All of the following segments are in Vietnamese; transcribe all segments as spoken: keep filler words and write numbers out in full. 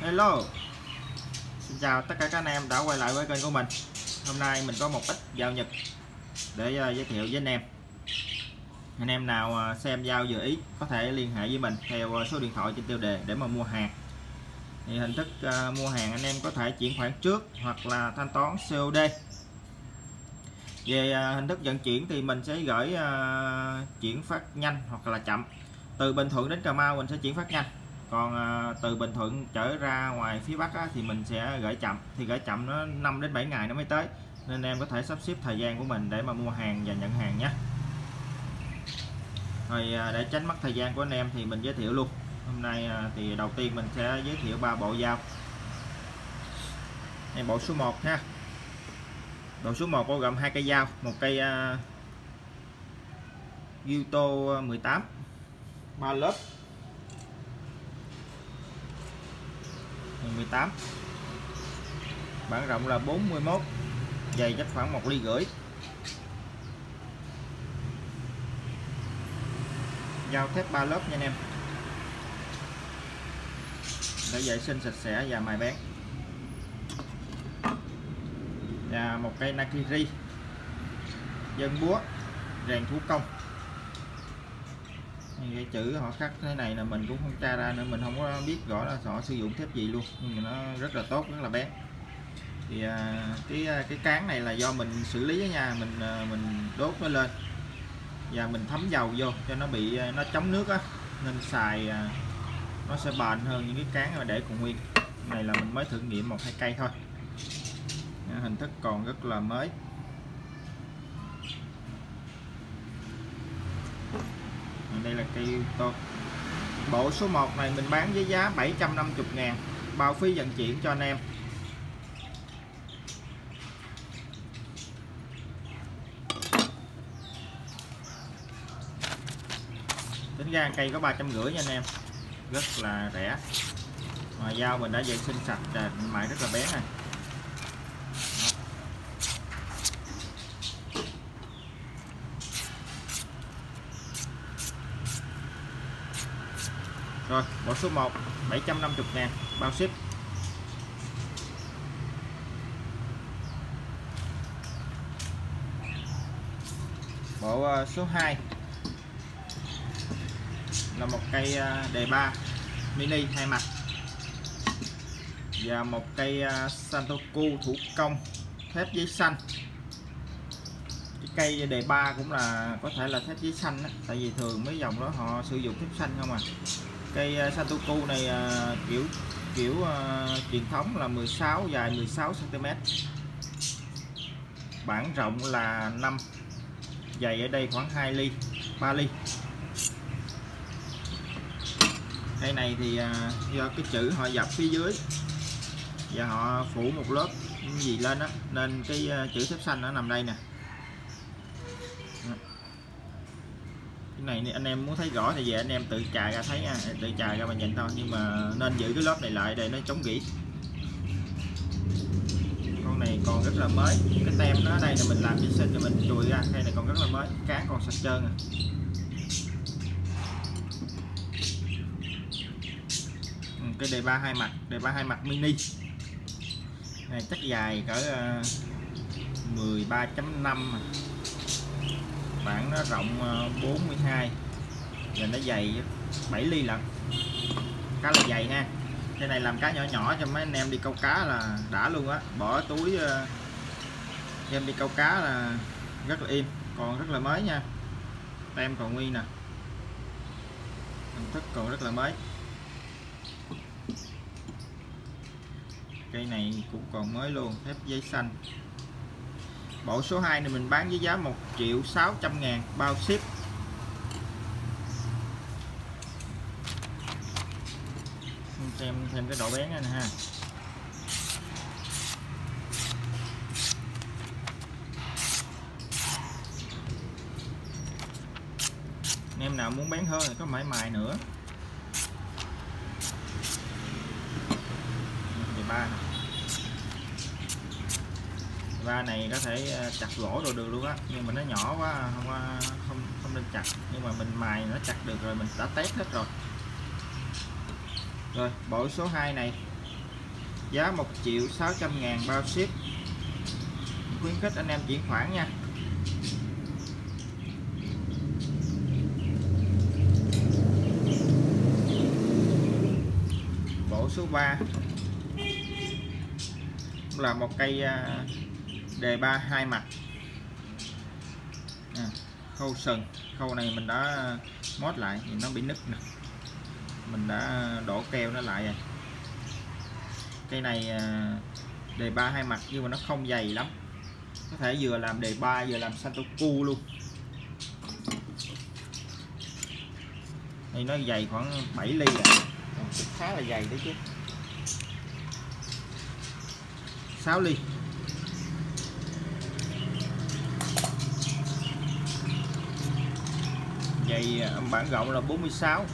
Hello, xin chào tất cả các anh em đã quay lại với kênh của mình. Hôm nay mình có một ít dao Nhật để uh, giới thiệu với anh em. Anh em nào uh, xem dao vừa ý có thể liên hệ với mình theo uh, số điện thoại trên tiêu đề để mà mua hàng. Thì hình thức uh, mua hàng anh em có thể chuyển khoản trước hoặc là thanh toán xê ô đê. Về uh, hình thức vận chuyển thì mình sẽ gửi uh, chuyển phát nhanh hoặc là chậm. Từ Bình Thuận đến Cà Mau mình sẽ chuyển phát nhanh. Còn à, từ Bình Thuận trở ra ngoài phía Bắc á, thì mình sẽ gửi chậm, thì gửi chậm nó năm đến bảy ngày nó mới tới, nên em có thể sắp xếp thời gian của mình để mà mua hàng và nhận hàng nhé. Rồi à, để tránh mất thời gian của anh em thì mình giới thiệu luôn. Hôm nay à, thì đầu tiên mình sẽ giới thiệu ba bộ dao. Đây bộ số một ha. Bộ số một bao gồm hai cây dao, một cây uh, Gyuto mười tám ba lớp mười tám, bản rộng là bốn mươi mốt, dày chắc khoảng một ly rưỡi. Dao thép ba lớp nha anh em, để vệ sinh sạch sẽ và mài bén. Và một cây Nakiri dân búa rèn thủ công. Cái chữ họ khắc thế này là mình cũng không tra ra nữa, mình không có biết rõ là họ sử dụng thép gì luôn, nhưng mà nó rất là tốt, rất là bén. Thì à, cái cái cán này là do mình xử lý nha, mình mình đốt nó lên và mình thấm dầu vô cho nó bị nó chống nước á, nên xài à, nó sẽ bền hơn những cái cán mà để còn nguyên. Này là mình mới thử nghiệm một hai cây thôi, hình thức còn rất là mới. Đây là cây to. Bộ số một này mình bán với giá bảy trăm năm mươi ngàn, bao phí vận chuyển cho anh em. Tính ra cây có ba trăm rưỡi nha anh em, rất là rẻ. Mà dao mình đã vệ sinh sạch và mài rất là bén này. Rồi, bộ số một bảy trăm năm mươi ngàn, bao ship. Bộ số hai là một cây đề ba mini hai mặt và một cây Santoku thủ công thép giấy xanh. Cái cây đề ba cũng là có thể là thép giấy xanh đó, tại vì thường mấy dòng đó họ sử dụng thép xanh không à. Cây Santoku này uh, kiểu kiểu uh, truyền thống là mười sáu, dài mười sáu xăng ti mét, bản rộng là năm, dày ở đây khoảng hai ly ba ly. Cây này thì uh, do cái chữ họ dập phía dưới và họ phủ một lớp gì lên đó, nên cái uh, chữ thép xanh nó nằm đây nè. Này anh em muốn thấy rõ thì về anh em tự chà ra thấy nha, tự chà ra mà nhìn thôi, nhưng mà nên giữ cái lớp này lại để nó chống rỉ. Con này còn rất là mới, cái tem nó ở đây là mình làm vệ sinh rồi mình chùi ra, cây này còn rất là mới, cán còn sạch trơn à. Cái đề ba hai mặt, đề ba hai mặt mini này chắc dài cỡ uh, mười ba chấm năm, bản nó rộng bốn mươi hai và nó dày bảy ly lận, khá là dày ha. Cái này làm cá nhỏ nhỏ cho mấy anh em đi câu cá là đã luôn á, bỏ túi em đi câu cá là rất là im, còn rất là mới nha, tem còn nguyên nè, hình thức còn rất là mới. Cây này cũng còn mới luôn, thép giấy xanh. Bộ số hai này mình bán với giá một triệu sáu trăm ngàn, bao ship. Xem thêm cái độ bén này nè ha. Anh em nào muốn bén hơn thì có mãi mài nữa. Đề ba này. Va này có thể chặt gỗ đồ được luôn á, nhưng mà nó nhỏ quá không không không nên chặt, nhưng mà mình mài nó chặt được rồi, mình đã test hết rồi. Rồi bộ số hai này giá một triệu sáu trăm ngàn bao ship. Khuyến khích anh em chuyển khoản nha. Bộ số ba là một cây đề ba hai mặt, à, khâu sừng. Khâu này mình đã mót lại thì nó bị nứt nè, mình đã đổ keo nó lại rồi. Cây này đề ba hai mặt nhưng mà nó không dày lắm, có thể vừa làm đề ba vừa làm Santoku luôn. Đây nó dày khoảng bảy ly rồi, khá là dày đấy chứ. sáu ly. Dày bản rộng là bốn mươi sáu,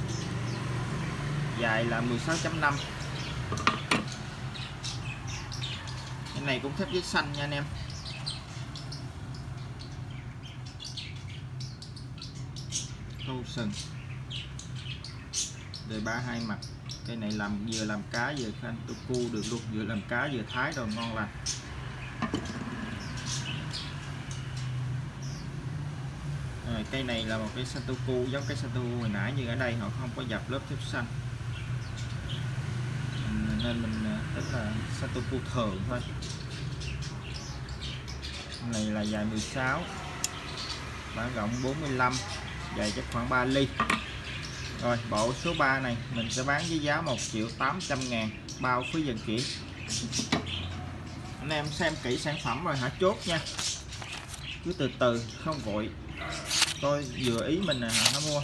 dài là mười sáu chấm năm. Cái này cũng thép giấy xanh nha anh em. Khâu sừng, đề ba hai mặt. Cây này làm vừa làm cá vừa Santoku được luôn, vừa làm cá vừa thái rồi ngon lành. Rồi, cây này là một cái Santoku giống cái Santoku hồi nãy, nhưng ở đây họ không có dập lớp thép xanh nên mình tức là Santoku thường thôi. Này là dài mười sáu, bản rộng bốn mươi lăm, dài chắc khoảng ba ly. Rồi bộ số ba này mình sẽ bán với giá một triệu tám trăm ngàn bao phí vận chuyển. Anh em xem kỹ sản phẩm rồi hả chốt nha, cứ từ từ không vội, tôi vừa ý mình là nó mua.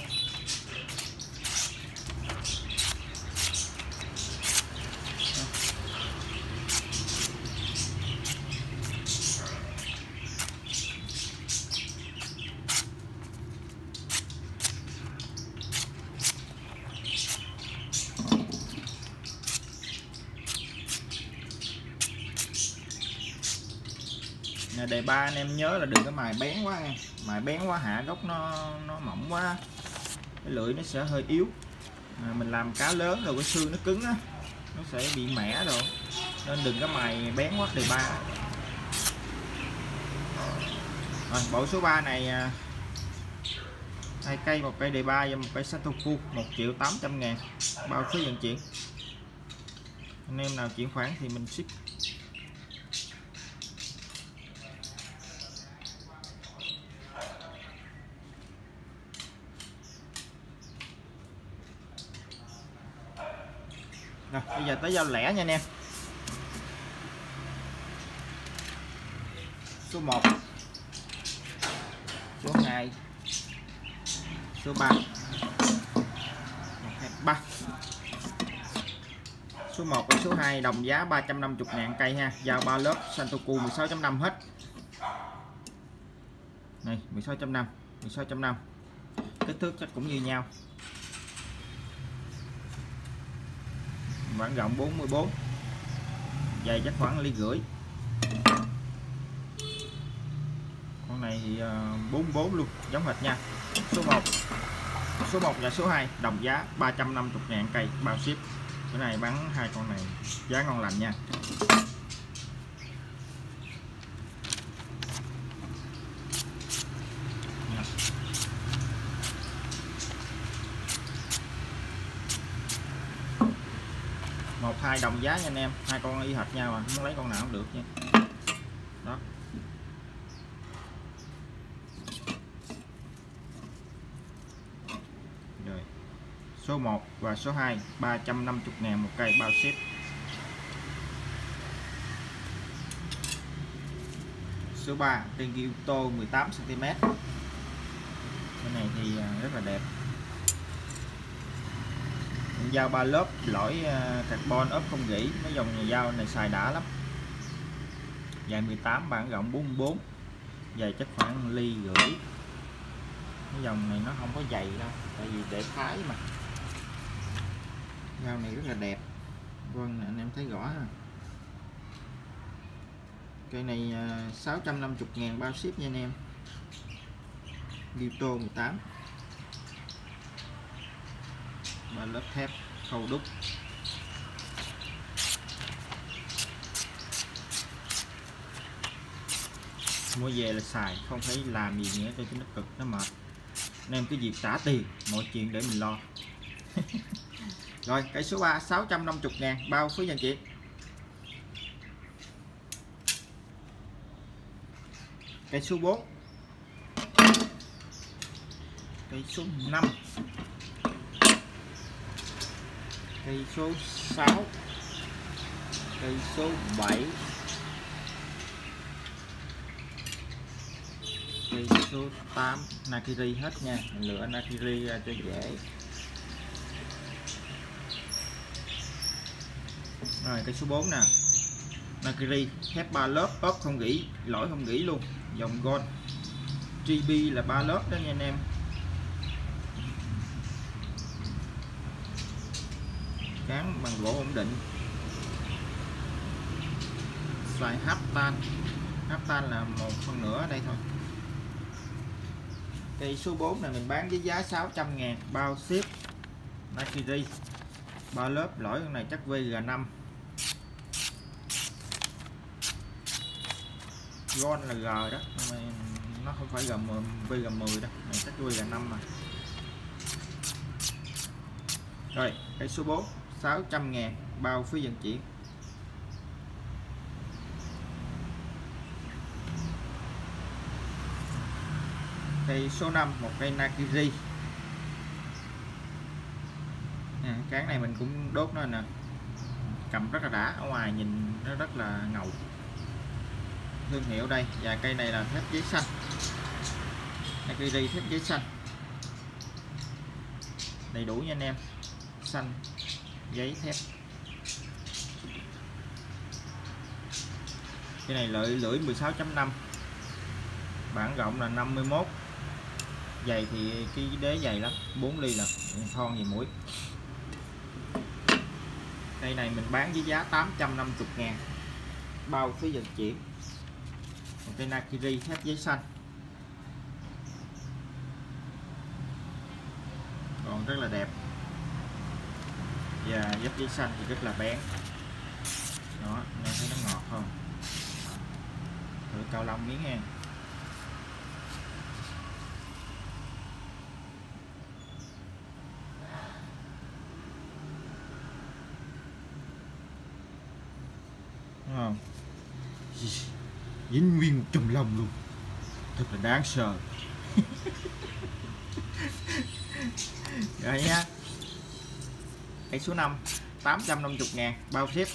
Đề ba anh em nhớ là đừng có mài bén quá nha, mài bén quá hạ gốc nó nó mỏng quá, cái lưỡi nó sẽ hơi yếu. À, mình làm cá lớn rồi cái xương nó cứng á, nó sẽ bị mẻ rồi, nên đừng có mài bén quá đề ba. Rồi bộ số ba này hai cây, một cây đề ba và một cây Santoku, một triệu tám trăm ngàn bao phí vận chuyển. Anh em nào chuyển khoản thì mình ship. Rồi, bây giờ tới giao lẻ nha anh em. Số một, số hai, số ba, một, hai, ba. Số một và số hai đồng giá ba trăm năm mươi ngàn cây ha, giao ba lớp Santoku mười sáu chấm năm hết. Này mười sáu chấm năm, mười sáu chấm năm. Kích thước chắc cũng như nhau. Bản rộng bốn mươi bốn, dài chắc khoảng ly rưỡi. Con này thì bốn mươi bốn luôn, giống hệt nha. Số một, số một và số hai đồng giá ba trăm năm mươi ngàn cây bao ship. Cái này bán hai con này giá ngon lành nha. Một hai đồng giá nha anh em, hai con y hệt nhau mà muốn lấy con nào cũng được nha. Đó. Rồi. Số một và số hai ba trăm năm mươi ngàn một cây bao ship. Số ba Tengyuto mười tám xăng ti mét. Cái này thì rất là đẹp. Dao ba lớp lõi carbon ốp không rỉ, cái dòng nhà dao này xài đã lắm. Dài mười tám, bản rộng bốn mươi bốn, dài chắc khoảng ly rưỡi. Cái dòng này nó không có dày đâu, tại vì để thái mà. Dao này rất là đẹp. Vâng, anh em thấy rõ ha. Cây này sáu trăm năm mươi ngàn bao ship nha anh em. Tengyuto mười tám, ba lớp thép khâu đúc. mua về là xài, không phải làm gì nữa cho nó cực, nó mệt. Nên cái việc trả tiền mọi chuyện để mình lo. Rồi cây số ba sáu trăm năm mươi ngàn bao phí vận chuyển. Cây số bốn, cây số năm, cây số sáu, cây số bảy, cây số tám. Nakiri hết nha, mình lựa Nakiri ra cho dễ. Rồi cây số bốn nè, Nakiri thép ba lớp, ốp không gỉ, lỗi không gỉ luôn, dòng Gold. giê bê là ba lớp đó nha anh em. Cán bằng gỗ ổn định. Xài Haptan, Haptan là một phần nửa ở đây thôi. Cây số bốn này mình bán với giá sáu trăm ngàn bao ship. Nakiri ba lớp, lỗi con này chắc vê giê năm. Gold là G đó, nhưng mà nó không phải vê giê mười đâu, này chắc vê giê năm mà. Rồi cây số bốn sáu trăm ngàn bao phí vận chuyển. Cây số năm, một cây Nakiri. À, cái này mình cũng đốt nó nè, cầm rất là đã, ở ngoài nhìn nó rất là ngầu. Thương hiệu đây, và cây này là thép giấy xanh. Nakiri thép giấy xanh đầy đủ nha anh em, xanh giấy thép. Cái này lợi lưỡi mười sáu chấm năm, bản rộng là năm mươi mốt, dày thì cái đế dày lắm, bốn ly là thon gì mũi. Cây này mình bán với giá tám trăm năm mươi ngàn bao phí vận chuyển. Một cây Nakiri thép giấy xanh còn rất là đẹp, và dép giấy xanh thì rất là bén đó, nghe thấy nó ngọt không? Thử cao lông miếng nha. Đúng không? Dính nguyên một chùm lông luôn, thật là đáng sợ. Rồi nha, cây số năm tám trăm năm mươi ngàn bao ship.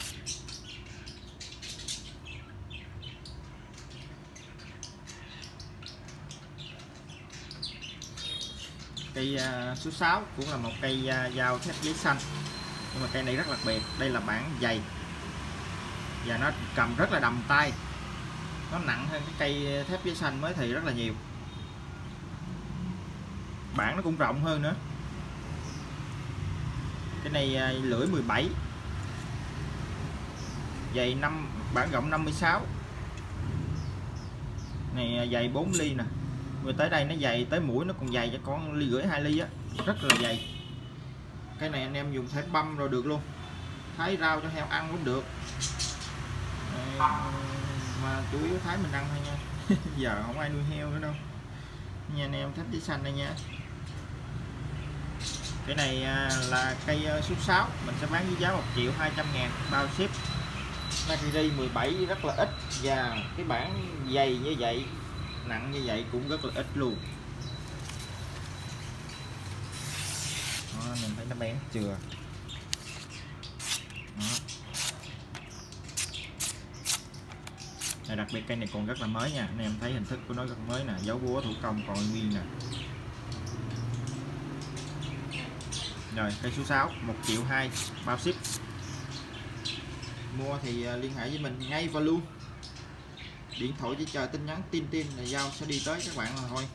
Cây uh, số sáu cũng là một cây uh, dao thép giấy xanh, nhưng mà cây này rất đặc biệt, đây là bản dày và nó cầm rất là đầm tay, nó nặng hơn cái cây thép giấy xanh mới thì rất là nhiều. Bản nó cũng rộng hơn nữa. Cái này uh, lưỡi mười bảy, dày năm, bản rộng năm mươi sáu, này uh, dày bốn ly nè. Rồi tới đây nó dày tới mũi, nó còn dày cho con ly rưỡi hai ly á, rất là dày. Cái này anh em dùng thể băm rồi được luôn, thái rau cho heo ăn cũng được. À, mà chủ yếu thái mình ăn thôi nha. Giờ không ai nuôi heo nữa đâu nha anh em. Thép giấy xanh đây nha. Cái này là cây số sáu, mình sẽ bán với giá một triệu hai trăm ngàn bao ship. Nakiri mười bảy rất là ít, và cái bản dày như vậy, nặng như vậy cũng rất là ít luôn. Đó, mình thấy nó bén chưa? Đó. Này, đặc biệt cây này còn rất là mới nha, anh em thấy hình thức của nó rất mới nè, dấu búa thủ công còn nguyên nè. Rồi cây số sáu một triệu hai bao ship. Mua thì liên hệ với mình ngay và luôn. Điện thoại chỉ chờ tin nhắn tin tin là giao sẽ đi tới các bạn rồi thôi.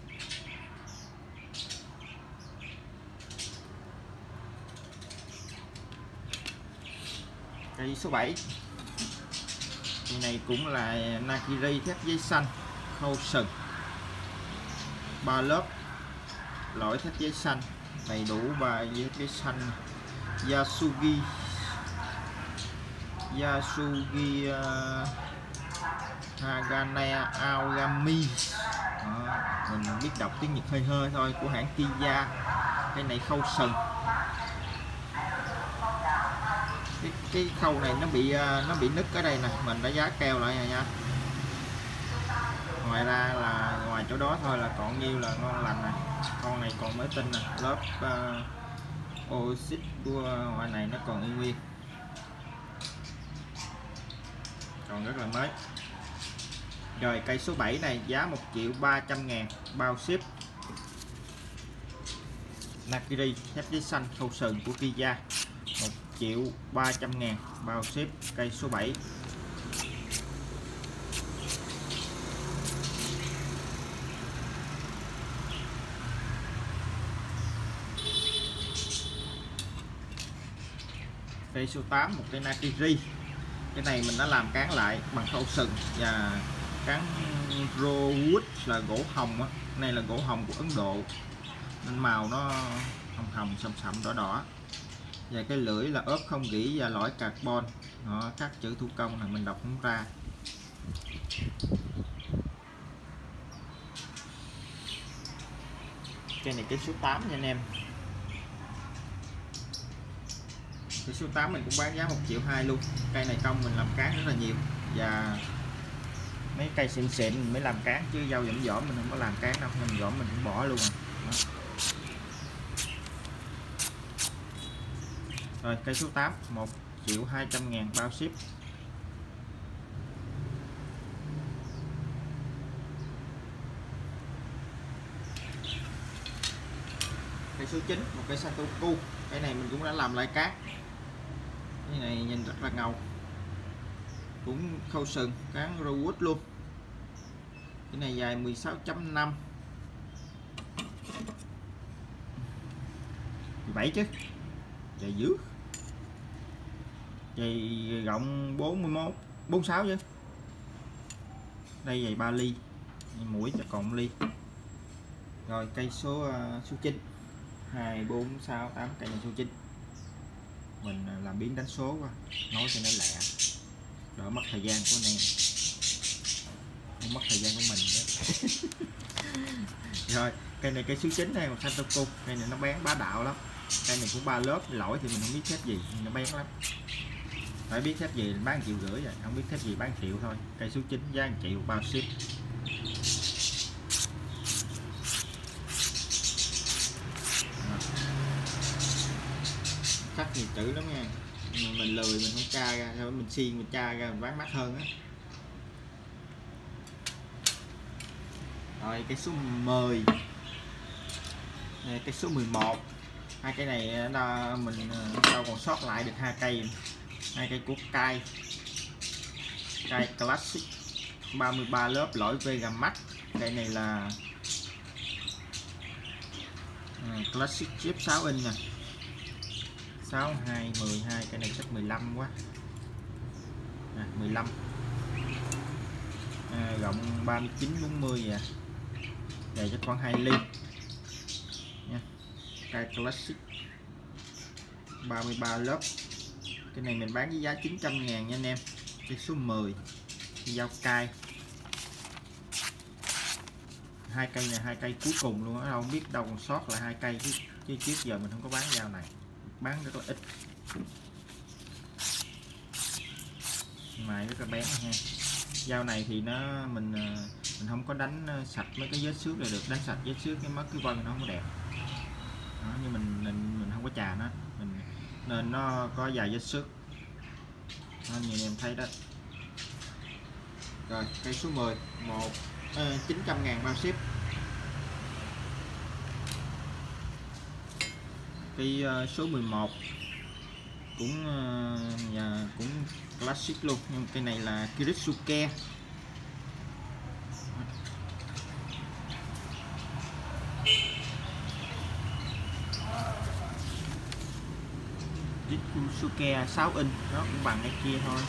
Cây số bảy, cây này cũng là Nakiri thép giấy xanh khâu sừng, ba lớp, lõi thép giấy xanh đầy đủ, ba giấy giấy xanh Yasugi Yasugi uh, Hagane Aogami. Đó, mình biết đọc tiếng Nhật hơi hơi thôi, của hãng Kiya. Cái này khâu sừng, cái, cái khâu này nó bị nó bị nứt ở đây nè, mình đã giá keo lại rồi nha. Ngoài ra là ngoài chỗ đó thôi là còn nhiêu là ngon lành nè. Con này còn mới tinh nè, lớp uh, oxit của ngoài này nó còn y nguyên, còn rất là mới. Rồi cây số bảy này giá một triệu ba trăm ngàn bao ship. Nakiri thép giấy xanh khâu sừng của Kiya, một triệu ba trăm ngàn bao ship. Cây số bảy. Cây số tám, một cây Nakiri. Cái này mình đã làm cán lại bằng khâu sừng và cán rosewood là gỗ hồng á. Này là gỗ hồng của Ấn Độ nên màu nó hồng hồng sậm sậm đỏ đỏ. Và cái lưỡi là ốp không gỉ và lõi carbon. Đó, các chữ thủ công này mình đọc không ra. Cây này cây số tám nha anh em. Cây số tám mình cũng bán giá một triệu hai luôn. Cây này công mình làm cán rất là nhiều, và mấy cây xịn xịn mình mới làm cán, chứ dâu dẫm dõm mình không có làm cán đâu, dẫm dõm mình cũng bỏ luôn à. Rồi cây số tám, một triệu hai trăm ngàn bao ship. Cây số chín, một cây Santoku. Cái này mình cũng đã làm lại cán. Cái này nhìn rất là ngầu, cũng khâu sừng, cán rosewood luôn. Cái này dài mười sáu chấm năm, mười bảy chứ, dài dữ, dài rộng bốn mươi mốt, bốn mươi sáu chứ. Đây dài ba ly, mũi cho còn ly. Rồi cây số uh, số chín, hai, bốn, sáu, tám, cây này số chín. Mình làm biến đánh số qua, nói cho nó lẹ, đỡ mất thời gian của anh em, không mất thời gian của mình Rồi cây này cây số chín này, một Santoku. Cây này nó bán bá đạo lắm. Cây này cũng ba lớp, lỗi thì mình không biết thép gì, nó bán lắm. Phải biết thép gì bán triệu rưỡi rồi, không biết thép gì bán triệu thôi. Cây số chín giá một triệu bao ship. Khắc nhiều chữ lắm nha, mình lười mình không tra ra, thôi mình xiên mình tra ra mình bán mắc hơn á. Rồi cây số mười, cây số mười một. Hai cây này đó, mình đâu còn sót lại được hai cây. Hai cây của Kai Kai Classic ba mươi ba lớp, lõi Vega Max. Cây này là Classic chip sáu inch nè, sáu, hai, mười hai. Cái này chắc mười lăm quá à, mười lăm à, rộng ba mươi chín, bốn mươi vậy, dài chắc khoảng hai ly nha. Cây Classic ba mươi ba lớp. Cái này mình bán với giá chín trăm ngàn nha anh em. Cây số mười, dao cay. Hai cây này hai cây cuối cùng luôn á, không biết đâu còn sót lại hai cây chứ, chứ trước giờ mình không có bán dao này, bán rất là ít, mài rất là bén ha. Dao này thì nó mình mình không có đánh sạch mấy cái vết xước là được, đánh sạch vết xước cái mất cái vân nó không có đẹp đó, nhưng mình mình mình không có chà nó mình, nên nó có vài vết xước đó, như em thấy đó. Rồi cây số mười, một chín trăm ngàn bao ship. Cây uh, số mười một cũng uh, nhà cũng classic luôn, nhưng cây này là Kiritsuke. Kiritsuke sáu inch, nó cũng bằng cái kia thôi.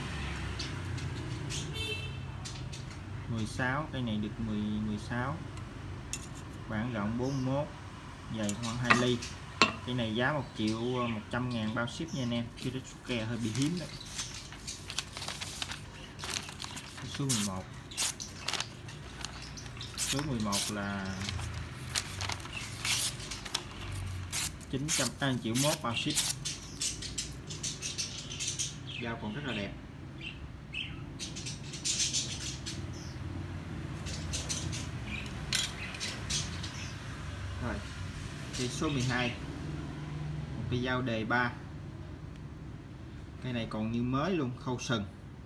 mười sáu, cây này được mười, mười sáu, bản rộng bốn mươi mốt, dày khoảng hai ly. Cây này giá một triệu một trăm ngàn bao ship nha anh em. Kiritsuke hơi bị hiếm đấy. Số mười một. Số mười một là chín trăm à, triệu mốt bao ship. Dao còn rất là đẹp. Rồi, cây số mười hai, một cây dao đề ba. Cây này còn như mới luôn, khâu sừng.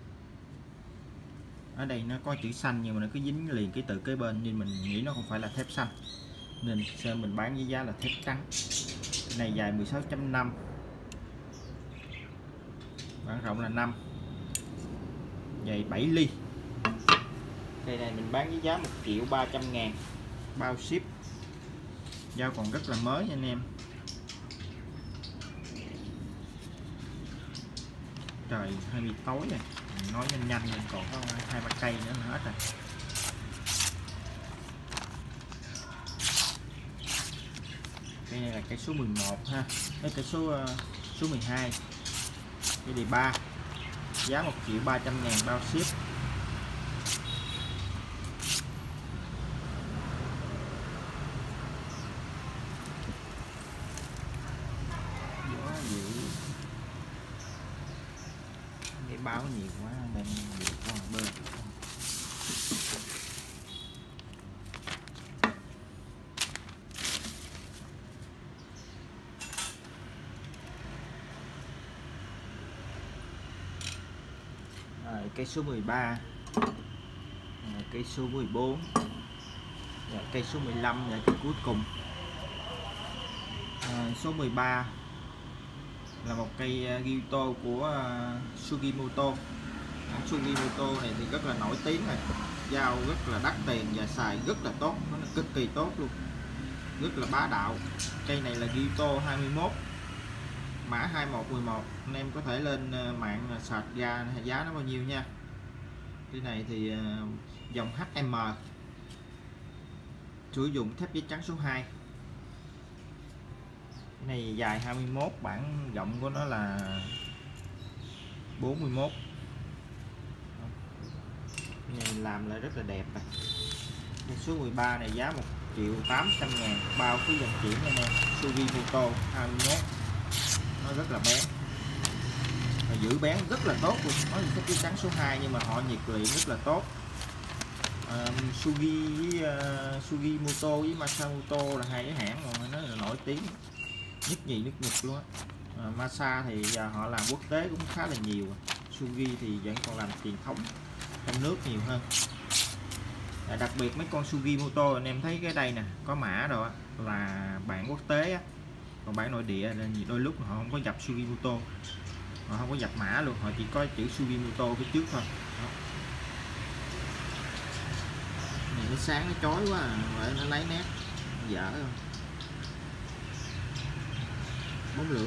Ở đây nó có chữ xanh nhưng mà nó cứ dính liền cái từ kế bên nên mình nghĩ nó không phải là thép xanh, nên mình bán với giá là thép trắng. Cái này dài mười sáu chấm năm, bản rộng là năm, dày bảy ly. Cây này mình bán với giá một triệu ba trăm ngàn bao ship. Dao còn rất là mới nha anh em. Trời hơi bị tối rồi, mình nói nhanh nhanh mình còn có hai ba cây nữa là hết rồi. Cây này là cây số mười một ha, cái cây số số mười hai. Cây đề ba, giá một triệu ba trăm ngàn bao ship. Báo nhiều quá nên nhiều quá bơ. Rồi, cây số mười ba, cây số mười bốn, cây số mười lăm và cây cuối cùng. À, số mười ba là một cây Gyuto của Sugimoto. Sugimoto này thì rất là nổi tiếng rồi, dao rất là đắt tiền và xài rất là tốt, nó cực kỳ tốt luôn, rất là bá đạo. Cây này là Gyuto hai mươi mốt, mã hai một một một. Anh em có thể lên mạng search ra giá nó bao nhiêu nha. Cái này thì dòng hát em em, sử dụng thép giấy trắng số hai. Cái này dài hai mươi mốt, bản rộng của nó là bốn mươi mốt. Cái này làm lại rất là đẹp này. Cái số mười ba này giá một triệu tám trăm ngàn bao phí vận chuyển nha em. Sugimoto hai mươi mốt, nó rất là bén và giữ bén rất là tốt luôn. Nó là thép giấy trắng số hai nhưng mà họ nhiệt luyện rất là tốt. Uh, Sugi với uh, Sugimoto với Masamoto là hai cái hãng mà nó là nổi tiếng nhất nhì nước Nhật luôn á. À, Masa thì giờ họ làm quốc tế cũng khá là nhiều. Sugi thì vẫn còn làm truyền thống trong nước nhiều hơn. À, đặc biệt mấy con Sugimoto anh em thấy cái đây nè, có mã rồi á, là bản quốc tế á. Còn bản nội địa nên đôi lúc họ không có dập Sugimoto, họ không có dập mã luôn, họ chỉ có chữ Sugimoto phía trước thôi. Đó. Này nó sáng nó chói quá à, vậy nó lấy nét dở không. Bóng lưỡng.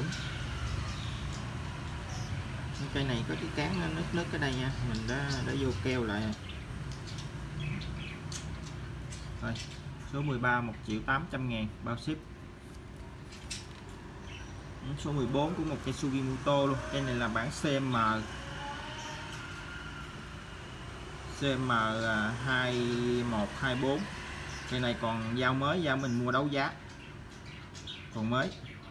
Cây này có cái cán nứt nứt ở đây nha, mình đã đã vô keo lại. Rồi, số mười ba một triệu tám trăm ngàn bao ship. Số mười bốn của một cây Sugimoto luôn. Cây này là bản xê em xê em hai một hai bốn. Cây này còn dao mới, dao mình mua đấu giá còn mới.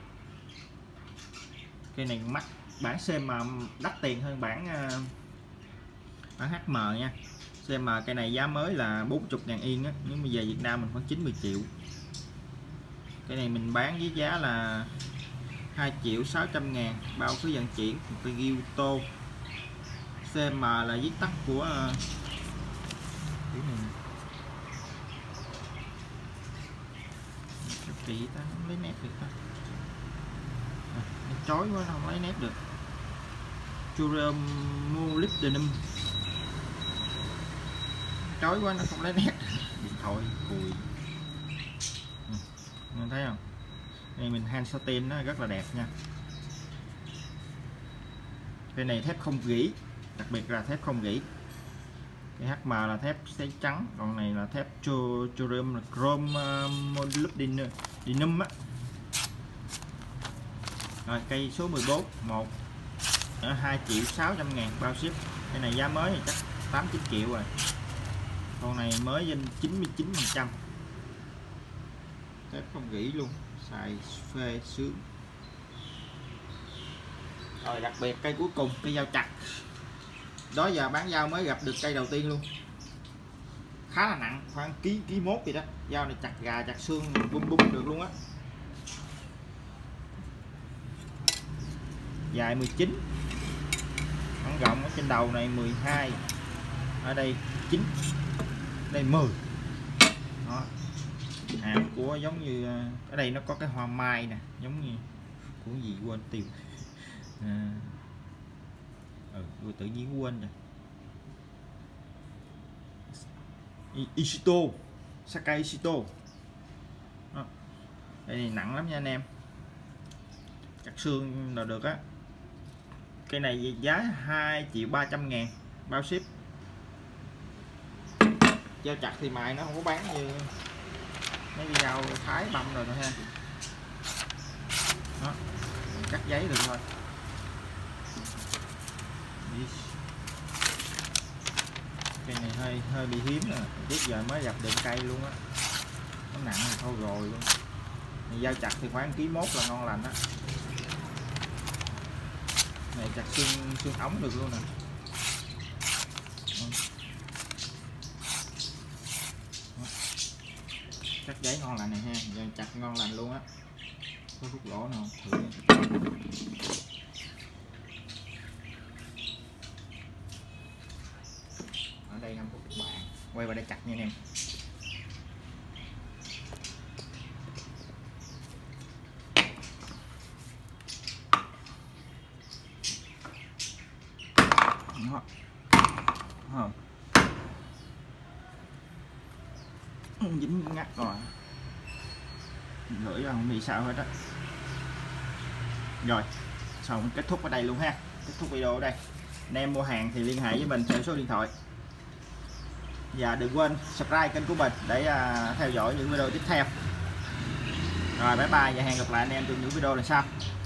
Cây này mắc, bản xê em đắt tiền hơn bản bản hát em nha. xê em cây này giá mới là bốn mươi ngàn yên á, nhưng mà về Việt Nam mình khoảng chín mươi triệu. Cái này mình bán với giá là hai triệu sáu trăm ngàn bao phí vận chuyển. Cây Gyuto xê em là viết tắt của cái này kỳ ta không lấy nét được ta. À, chói quá không lấy nét được. Churem molybdenum, chói quá nó không lấy nét. Điện thoại cùi. Ừ, mình thấy không? Đây mình hand satin nó rất là đẹp nha. Cái này thép không rỉ, đặc biệt là thép không rỉ. Cái hát em là thép giấy trắng, còn này là thép Churem là chrome uh, molybdenum á. Rồi cây số mười bốn một ở hai triệu sáu trăm ngàn bao ship. Cái này giá mới thì chắc tám chín triệu rồi, con này mới trên chín mươi chín phần trăm, tép không gỉ luôn, xài phê sướng. Rồi đặc biệt cây cuối cùng, cây dao chặt. Đó giờ bán dao mới gặp được cây đầu tiên luôn, khá là nặng, khoảng ký ký mốt gì đó. Dao này chặt gà chặt xương bum bum được luôn á. Dài mười chín, khoảng rộng ở trên đầu này mười hai, ở đây chín, đây mười. Đó, hàm của giống như ở đây nó có cái hoa mai nè, giống như của gì quên tiêu. À, ừ, tự nhiên quên rồi. Ishito, Sakai Ishito. Đó. Đây này nặng lắm nha anh em, chặt xương là được á. Cây này giá hai triệu ba trăm ngàn bao ship. Dao chặt thì mài nó không có bán như mấy cái dao thái băm rồi thôi ha. Đó, cắt giấy được thôi. Cây này hơi hơi bị hiếm rồi, trước giờ mới gặp được cây luôn á, nó nặng thì thôi rồi luôn. Dao chặt thì khoảng ký mốt là ngon lành á. Này chặt xương xương ống được luôn nè. Cắt giấy ngon lành này ha, dao chặt ngon lành luôn á, có rút lỗ nào thử. Ở đây năm phút bạn quay vào đây chặt nha anh em. Đó. Đó. Dính ngắt rồi, lưỡi ra không bị sao hết á. Rồi xong kết thúc ở đây luôn ha, kết thúc video ở đây. Anh em mua hàng thì liên hệ với mình theo số điện thoại, và đừng quên subscribe kênh của mình để uh, theo dõi những video tiếp theo. Rồi bye bye và hẹn gặp lại anh em trong những video lần sau.